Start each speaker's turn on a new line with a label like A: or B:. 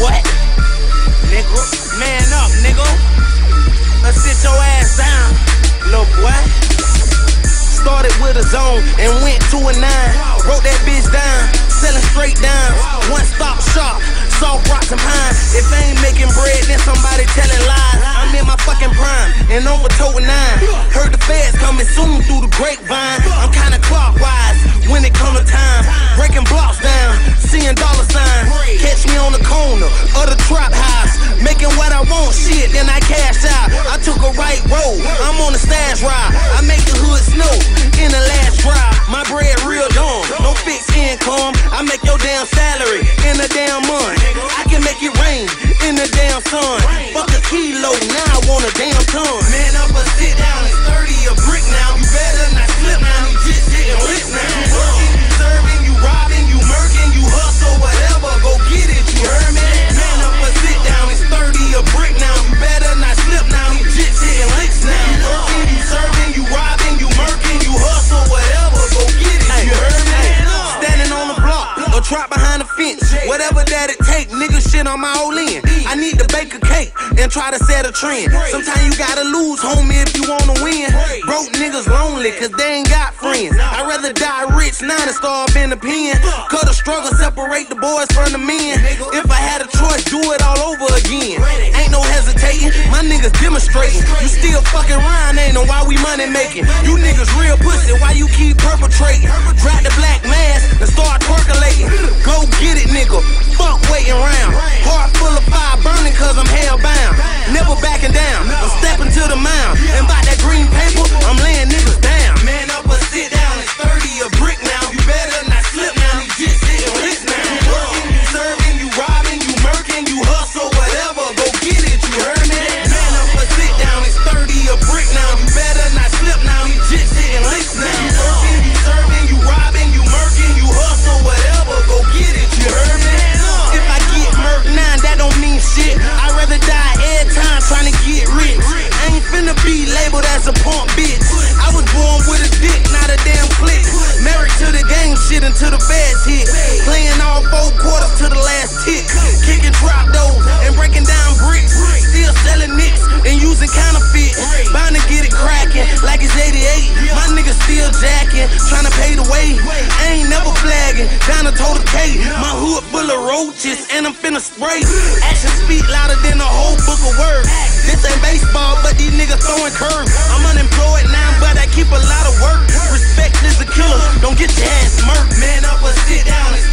A: boy. Nigga, man up, nigga. Let's sit your ass down, little boy. Started with a zone and went to a 9. Wrote that bitch down, selling straight down. One stop shop, soft rocks and pine. If I ain't making bread, then somebody telling lies. I'm in my fucking prime and over to 9. Heard the feds coming soon through the grapevine. I'm kinda clockwise when it come to time. Breaking blocks down, seeing dollar signs. Catch me on the corner of the trap house, making what I want, shit, then I cash out. I took a right road, I'm on the stash ride. I make the hood snow in the last drive. My bread real dumb, no fixed income. I make your damn salary in a damn month. I can make it rain in the damn sun. Fuck a kilo, now I want a damn ton. Man up or sit down, it's 30 a brick now. You better not slip now, you just hitting lit now. You working, you serving, you robbing, you murking, you hustle, whatever, go get it, you heard me? Man up or sit down, it's 30 a brick now. You better not slip now, you just hitting licks now. You working, you serving, you robbing, you murking, you hustle, whatever, go get it, you heard me? Standing on the block, or trap behind the fence, whatever that it take, nigga shit on my old end. I need to bake a cake and try to set a trend. Sometimes you gotta lose, homie, if you wanna win. Broke niggas lonely, cause they ain't got friends. I'd rather die rich now than starve in the pen. Cause the struggle separate the boys from the men. If I had a choice, do it all over again. Ain't no hesitating, my niggas demonstrating. You still fucking around, ain't know why we money making. You niggas real pussy, why you keep perpetrating? Drop the black mask and start percolating. Go get it, nigga, fuck waiting around. Heart full of fire burning cause I'm hellbound. Never backing down, I'm stepping to the mound. And by that green paper, I'm laying niggas down. Man up or sit down, it's 30 a brick now. You better not slip now, you just sitting lit now. You working, you serving, you robbing, you murking, you hustle, whatever, go get it, you heard me? Man up or sit down, it's 30 a brick now. You better not slip now, you just sitting lit now. You working, you serving, you robbing, you murking, you hustle, whatever, go get it, you heard me? If I get murked now, that don't mean shit. I'd rather die every time trying to get rich. I ain't finna be labeled as a punk bitch. I was born with a dick, not a damn click. Married to the game shit until the feds hit. Playing all 4 quarters to the last tick. Kicking trap doors and breaking down bricks. Still selling nicks and using counterfeits. Bound to get it cracking like it's 88. My niggas still jacking, trying to pay the way. I ain't never flagging, down to total K. My hood full of roaches and I'm finna spray. Actions speak louder than a whole book of words. This ain't baseball, but these niggas throwing curves. I'm unemployed now, but I keep a lot of work. Respect is a killer, don't get your ass murked. Man up or sit down.